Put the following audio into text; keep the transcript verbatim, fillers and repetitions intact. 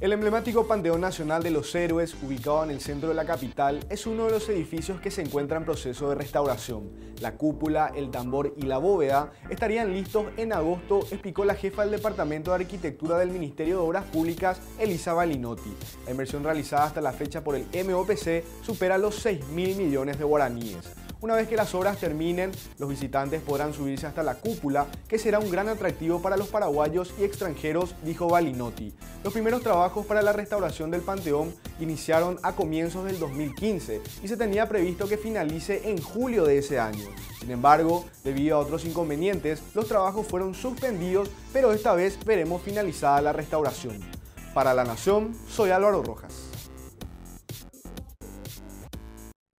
El emblemático Panteón Nacional de los Héroes, ubicado en el centro de la capital, es uno de los edificios que se encuentra en proceso de restauración. La cúpula, el tambor y la bóveda estarían listos en agosto, explicó la jefa del Departamento de Arquitectura del Ministerio de Obras Públicas, Elisa Balinotti. La inversión realizada hasta la fecha por el M O P C supera los seis mil millones de guaraníes. Una vez que las obras terminen, los visitantes podrán subirse hasta la cúpula, que será un gran atractivo para los paraguayos y extranjeros, dijo Balinotti. Los primeros trabajos para la restauración del Panteón iniciaron a comienzos del dos mil quince y se tenía previsto que finalice en julio de ese año. Sin embargo, debido a otros inconvenientes, los trabajos fueron suspendidos, pero esta vez veremos finalizada la restauración. Para La Nación, soy Álvaro Rojas.